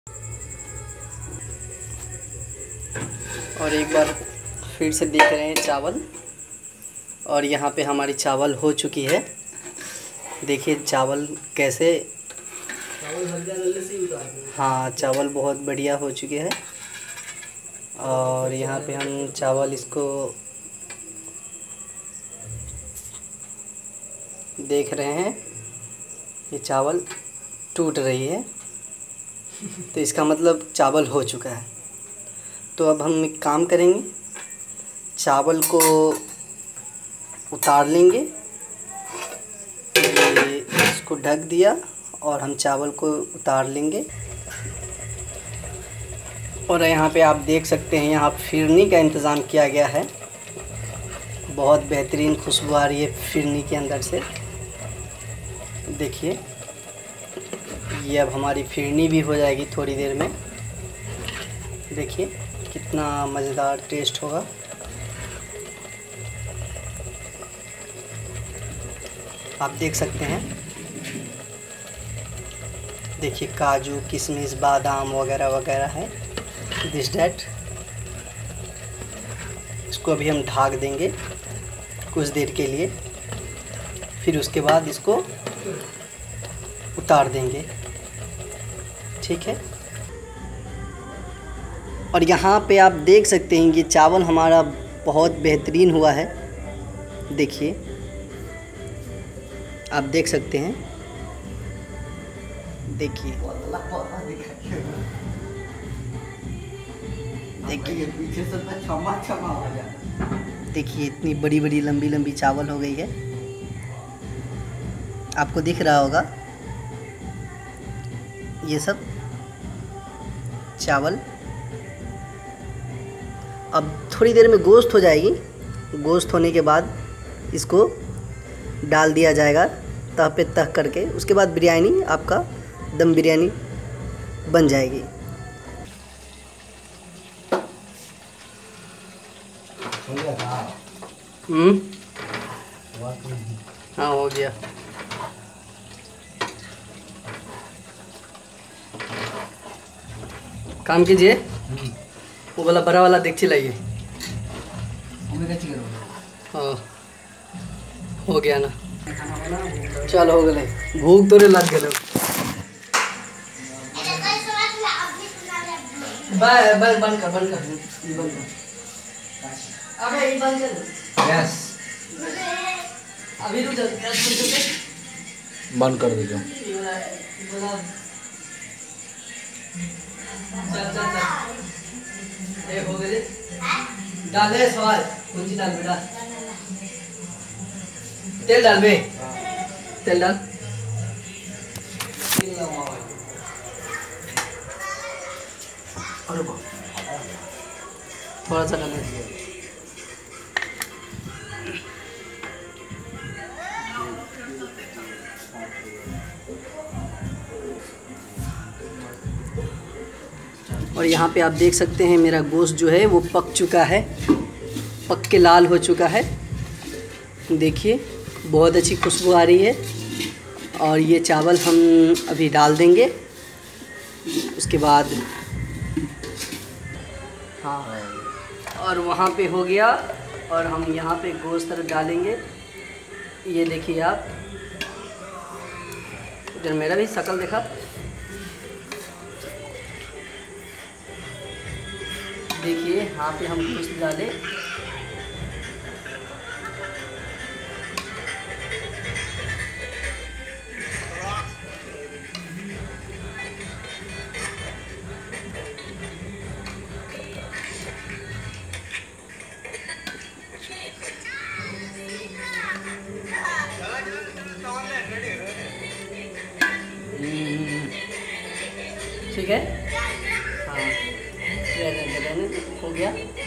और एक बार फिर से देख रहे हैं चावल। और यहाँ पे हमारी चावल हो चुकी है। देखिए चावल कैसे, हाँ चावल बहुत बढ़िया हो चुके हैं। और यहाँ पे हम चावल इसको देख रहे हैं, ये चावल टूट रही है, तो इसका मतलब चावल हो चुका है। तो अब हम एक काम करेंगे, चावल को उतार लेंगे। ये इसको ढक दिया और हम चावल को उतार लेंगे। और यहाँ पे आप देख सकते हैं, यहाँ फिरनी का इंतज़ाम किया गया है। बहुत बेहतरीन खुशबू आ रही है फिरनी के अंदर से। देखिए ये अब हमारी फिरनी भी हो जाएगी थोड़ी देर में। देखिए कितना मज़ेदार टेस्ट होगा। आप देख सकते हैं, देखिए काजू किशमिश बादाम वगैरह वगैरह है, दिस डैट। इसको अभी हम ढक देंगे कुछ देर के लिए, फिर उसके बाद इसको उतार देंगे, ठीक है। और यहाँ पे आप देख सकते हैं कि चावल हमारा बहुत बेहतरीन हुआ है। देखिए आप देख सकते हैं, देखिए देखिए पीछे से क्षमा क्षमा हो जाए। देखिए इतनी बड़ी बड़ी लंबी लंबी चावल हो गई है, आपको दिख रहा होगा ये सब चावल। अब थोड़ी देर में गोश्त हो जाएगी। गोश्त होने के बाद इसको डाल दिया जाएगा तह पे तह करके। उसके बाद बिरयानी, आपका दम बिरयानी बन जाएगी। हाँ हो गया। काम कीजिए, वो वाला बड़ा वाला देख लाइए। हाँ हो गया ना, चल हो गए। भूख तोरे लग गए। बंद कर अबे ये बंद कर। यस अभी रुक जा, बंद कर दीजिए। चल ये हो गए। डाले सवाल कुंजी डाल बेटा, तेल डाल बे, तेल डाल। थोड़ा सा डाल। और यहाँ पे आप देख सकते हैं मेरा गोश्त जो है वो पक चुका है, पक के लाल हो चुका है। देखिए बहुत अच्छी खुशबू आ रही है। और ये चावल हम अभी डाल देंगे, उसके बाद हाँ। और वहाँ पे हो गया, और हम यहाँ पे गोश्त डालेंगे। ये देखिए आप, इधर मेरा भी शक्ल देखा। देखिए यहाँ पे हम गोश्त डाले। ठीक है, हाँ रहने हो गया।